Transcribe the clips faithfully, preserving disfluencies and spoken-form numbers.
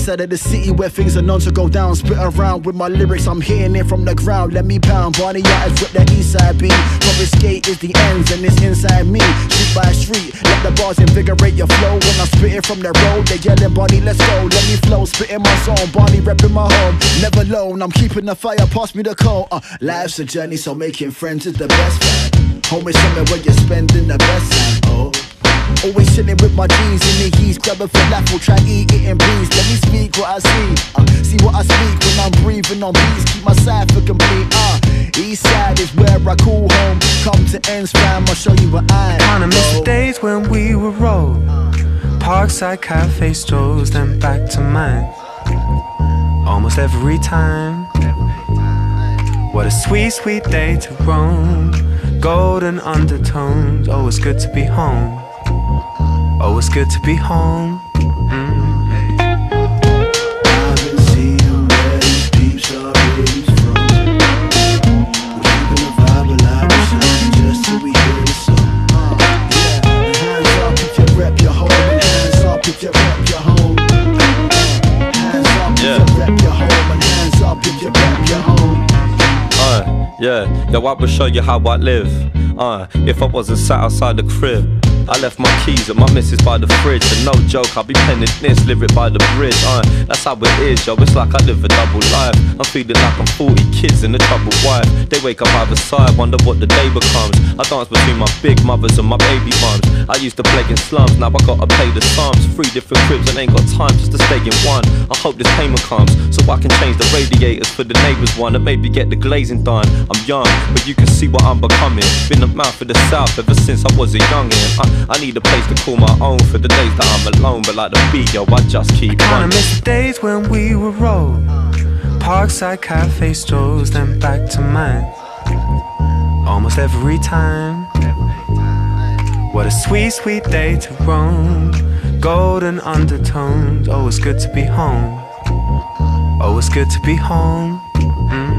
east side of the city where things are known to go down. Spit around with my lyrics, I'm hitting it from the ground. Let me pound, Barney Yachters rip that east side beat. Confiscate is the ends and it's inside me. Street by street, let the bars invigorate your flow. When I spit it from the road, they yelling, Barney, let's go. Let me flow, spitting my song, Barney repping my home. Never alone, I'm keeping the fire, pass me the coal. uh, Life's a journey, so making friends is the best friend. Home is somewhere where you're spending the best time. Oh, always chilling with my G's in the heat, grabbing falafel, try eat it and breeze. Let me speak what I see, uh, see what I speak when I'm breathing on beats. Keep my side for complete. Uh, east side is where I call home. Come to ends, fam, I'll show you what I Kinda miss the days when we were rolled. Parkside cafe strolls, then back to mine. Almost every time. What a sweet, sweet day to roam. Golden undertones. Oh, it's good to be home. Oh, it's good to be home. Mm. Yeah, yo, I will show you how I live. Uh, if I wasn't sat outside the crib, I left my keys at my missus by the fridge. And no joke, I'll be penning this lyric by the bridge. Uh, that's how it is, yo, it's like I live a double life. I'm feeling like I'm forty kids and a troubled wife. They wake up either side, wonder what the day becomes. I dance between my big mothers and my baby mums. I used to play in slums, now I gotta pay the sums. Three different cribs and ain't got time just to stay in one. I hope this payment comes, so I can change the radiators for the neighbours one, and maybe get the glazing done. I'm young, but you can see what I'm becoming. Been the mouth of the south ever since I was a youngin'. I, I need a place to call my own for the days that I'm alone, but like the beat, yo, I just keep I running. kinda miss the days when we were rolled. Parkside cafe strolls, then back to mine. Almost every time. What a sweet, sweet day to roam. Golden undertones. Oh, it's good to be home. Oh, it's good to be home. Mm.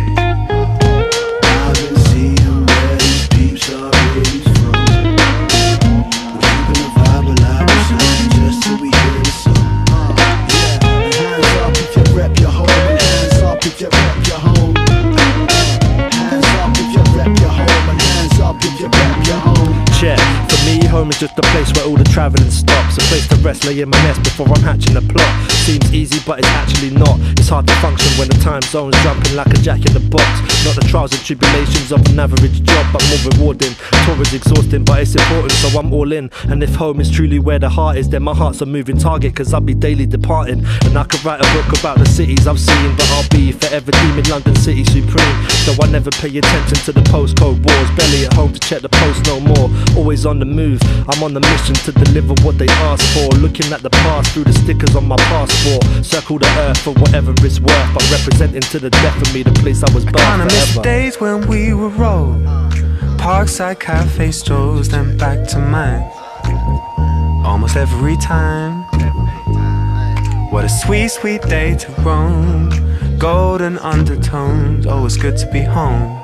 Home is just a place where all the travelling stops. A place to rest, lay in my nest before I'm hatching a plot. Seems easy but it's actually not. It's hard to function when the time zone's jumping like a jack in the box. Not the trials and tribulations of an average job, but more rewarding. Tour is exhausting but it's important, so I'm all in. And if home is truly where the heart is, then my heart's a moving target, cause I'll be daily departing. And I could write a book about the cities I've seen, but I'll be forever deeming London City supreme. Though I never pay attention to the postcode wars, barely at home to check the post no more. Always on the move, I'm on the mission to deliver what they ask for. Looking at the past through the stickers on my passport. Circle the earth for whatever it's worth, but representing to the death of me the place I was born. I kinda miss the days when we were rolled. Parkside cafe strolls, then back to mine. Almost every time. What a sweet, sweet day to roam. Golden undertones. Oh, it's good to be home.